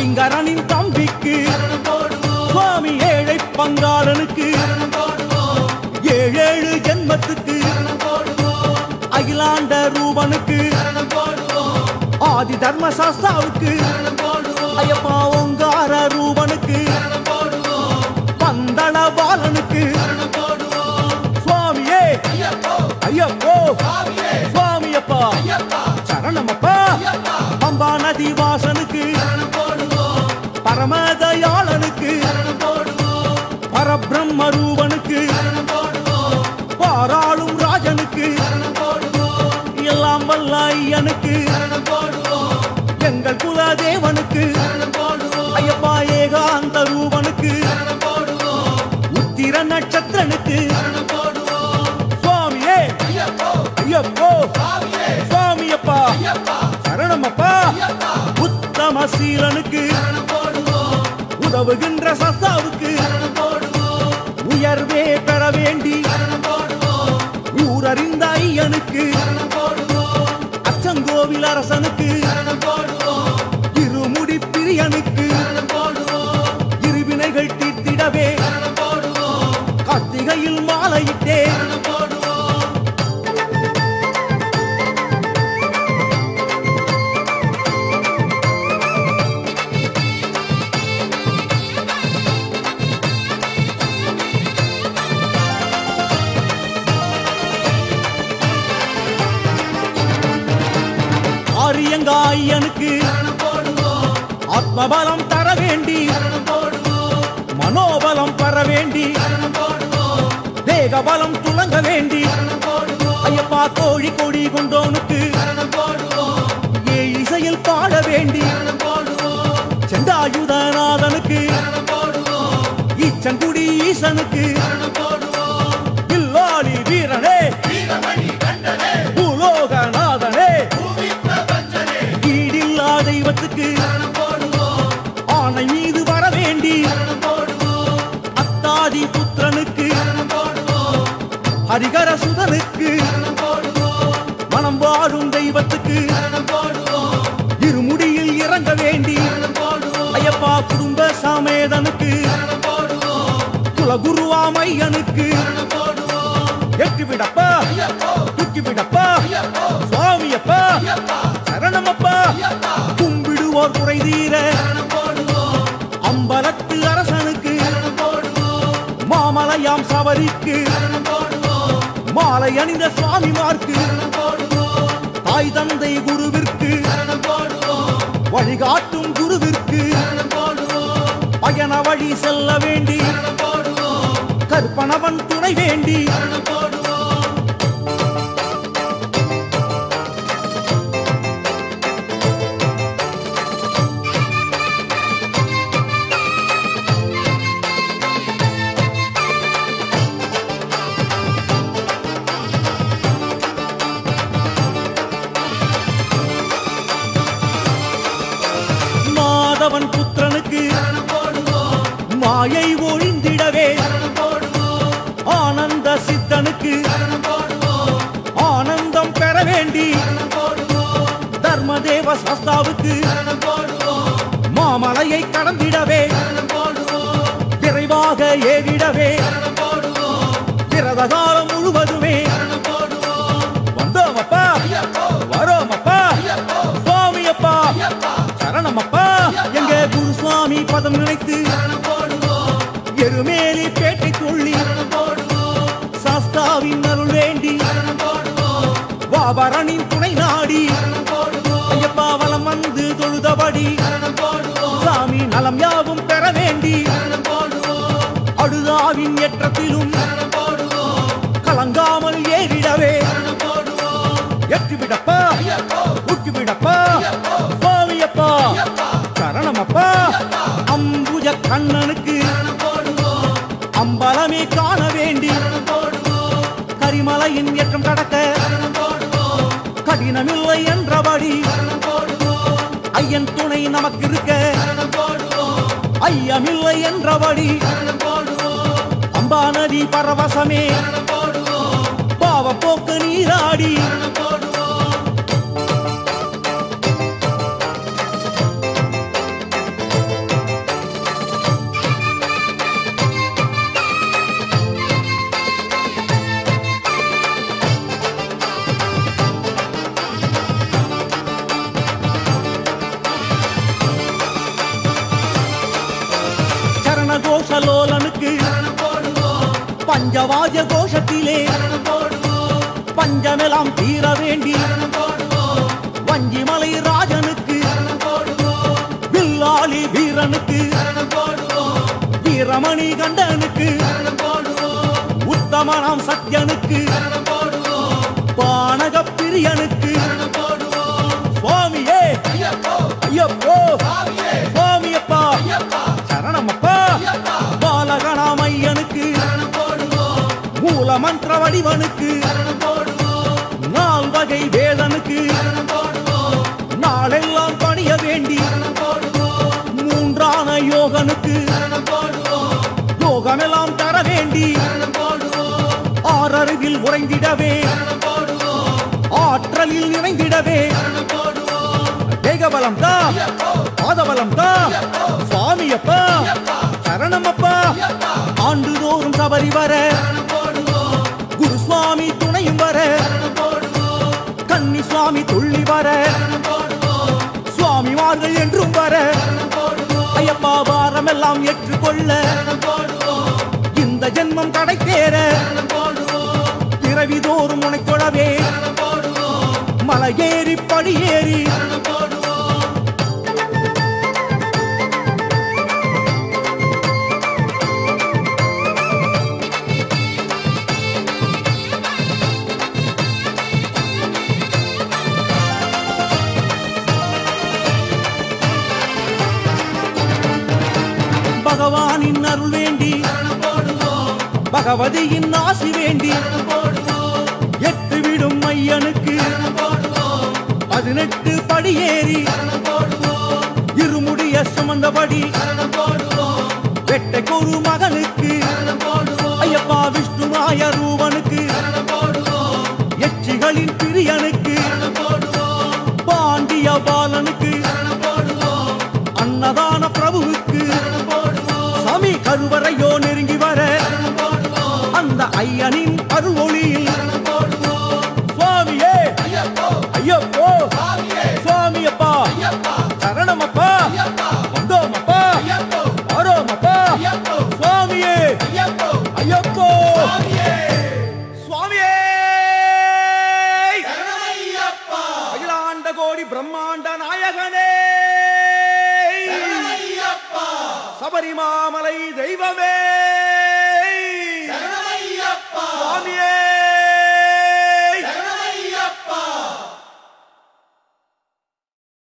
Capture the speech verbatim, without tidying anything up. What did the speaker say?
ஐங்கரனின் தம்பிக்கு சுவாமி ஏழை பங்காளனுக்கு ஏழேழு ஜென்மத்துக்கு அகிலாண்ட ரூபனுக்கு ஆதி தர்ம சாஸ்தாவுக்கு ஐயப்பா ஓங்கார ரூபனுக்கு பந்தள பாலனுக்கு சுவாமியே ஐயப்போ சுவாமியப்பா சரணமப்பா பம்பா நதி வாசனுக்கு பரமதயாளனுக்கு பரபிரம்ம ரூபனுக்கு பாராளும் ராஜனுக்கு எல்லாம் வல்ல ஐயனுக்கு எங்கள் குலதேவனுக்கு ஐயப்பா ஏகாந்த ரூபனுக்கு உத்திர நட்சத்திரனுக்கு சுவாமியே ஐயப்போ சுவாமியப்பா சரணமப்பா உத்தம சீலனுக்கு உதவுகின்ற சஸ்தாவுக்கு உயர்வே பெற வேண்டி ஊரறிந்த ஐயனுக்கு அச்சங்கோவில் அரசனுக்கு இருமுடி பிரியனுக்கு இருவினைகள் தீர்த்திடவே கார்த்திகையில் மாலையிட்டே ஐயனுக்கு ஆத்மபலம் தர வேண்டி மனோபலம் பெற வேண்டி தேகபலம் துளங்க வேண்டி ஐயப்பா கோழி கொடி கொண்டோனுக்கு ஏ இசையில் பாட வேண்டி செண்டாயுதநாதனுக்கு ஈச்சங்குடி ஈசனுக்கு இல்லாளி வீரனே பூலோகநாதனே தெய்வத்துக்கு ஆணை மீது வர வேண்டி அத்தாதி புத்திரனுக்கு ஹரிகர சுதனுக்கு மனம் வாழும் தெய்வத்துக்கு இருமுடியில் இறங்க வேண்டி ஐயப்பா குடும்ப சமேதனுக்கு குலகுருவாமையனுக்கு எட்டு விடப்பா தூக்கி விடப்பா சுவாமியப்பா சரணமப்பா கும்பிடுவோர் குறை தீர அம்பலத்து அரசனுக்கு மாமலையாம் சபரிக்கு மாலை அணிந்த சுவாமிமார்க்கு தாய் தந்தை குருவிற்கு வழிகாட்டும் குருவிற்கு பயண வழி செல்ல வேண்டி கற்பனவன் துணை வேண்டி மாதவன் புத்திரனுக்கு மாயை ஒழிந்திடவே ஆனந்த சித்தனுக்கு ஆனந்தம் பெற வேண்டி தர்மதேவ சாஸ்தாவுக்கு மாமலையை கடந்திடவே விரைவாக ஏறிடவே விரத காலம் முழுவதுமே வந்தோமப்பா வரோமப்பா சுவாமியப்பா சரணமப்பா எங்க குருசுவாமி பதம் நினைத்து எருமேலி பேட்டை கொள்ளி சாஸ்தாவின் அருள் வேண்டி வாபரனின் துணை நாடி ஐயப்பா வலம் வந்து தொழுதபடி சாமி நலம் யாவும் பெற வேண்டி அடுதாவின் ஏற்றத்திலும் கலங்காமல் ஏறிடவே எட்டு விடப்பா ஊக்கி விடப்பா சுவாமியப்பா சரணமப்பா அம்புஜ கண்ணனுக்கு அம்பலமே காண வேண்டி கரிமலையின் ஏற்றம் கடக்க கடினமில்லை என்றபடி ஐயன் துணை நமக்கு இருக்க ஐயமில்லை என்றபடி அம்பா நதி பரவசமே பாவ போக்கு நீராடி பரவசலோலனுக்கு பஞ்சவாஜ கோஷத்திலே பஞ்சமெல்லாம் தீர வேண்டி வஞ்சிமலை ராஜனுக்கு வில்லாளி வீரனுக்கு வீரமணி கண்டனுக்கு உத்தமனாம் சத்யனுக்கு பானக பிரியனுக்கு சுவாமியே ஐயப்போ சுவாமியப்பா சரணமப்பா பாலகணாமையனுக்கு மூல மந்திர வடிவனுக்கு நால் வகை வேதனுக்கு நாளெல்லாம் பணிய வேண்டி மூன்றான யோகனுக்கு யோகமெல்லாம் தர வேண்டி ஆறறிவில் உறைந்திடவே ஆற்றலில் நிறைந்திடவே தேகபலம் தா பாதபலம் தா சுவாமியப்பா சரணமப்பா ஆண்டுதோறும் சபரி வர குரு சுவாமி துணையும் வர கன்னி சுவாமி துள்ளி வர சுவாமிமார்கள் என்றும் வர ஐயப்பா வாரமெல்லாம் ஏற்றுக்கொள்ள இந்த ஜென்மம் கடை தேர பிறவிதோறும் உனைக்கொழவே மலையேறி படியேறி பகவானின் அருள் வேண்டி பகவதியின் ஆசி வேண்டி எட்டு விடும் ஐயனுக்கு பதினெட்டு படியேறி இருமுடிய சுமந்தபடி வெட்டைக்கொரு மகனுக்கு ஐயப்பா விஷ்ணுமாய ரூபனுக்கு எச்சிகளின் பிரியனுக்கு பாண்டிய பாலனுக்கு அன்னதான பிரபுவுக்கு சாமி கருவறையோ நெருங்கி வர அந்த ஐயனின் அருள் ஒளியில் சுவாமியே ஐயப்போ சுவாமியப்பா சரணமப்பா வந்தோமப்பா வரோமப்பா சுவாமியே ஐயப்போ சுவாமியே அகிலாண்ட கோடி பிரம்மாண்ட நாயகனே சபரிமாமலை தெய்வமே சுவாமியே